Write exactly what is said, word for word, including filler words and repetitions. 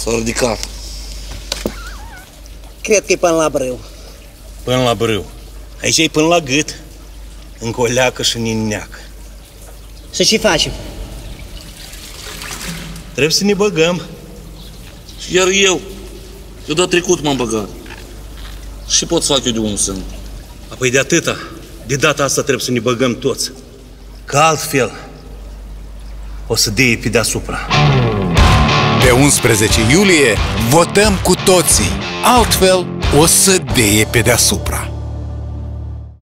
S-a ridicat. Cred că e până la brâu. Până la brâu. Aici e până la gât. Încă o leacă și nineacă. Și ce facem? Trebuie să ne băgăm. Și iar eu, eu de trecut m-am băgat. Și pot să fac eu de unul singur. Apoi de atâta, de data asta trebuie să ne băgăm toți. Că altfel o să deie pe deasupra. Pe unsprezece iulie votăm cu toții. Altfel o să deie pe deasupra.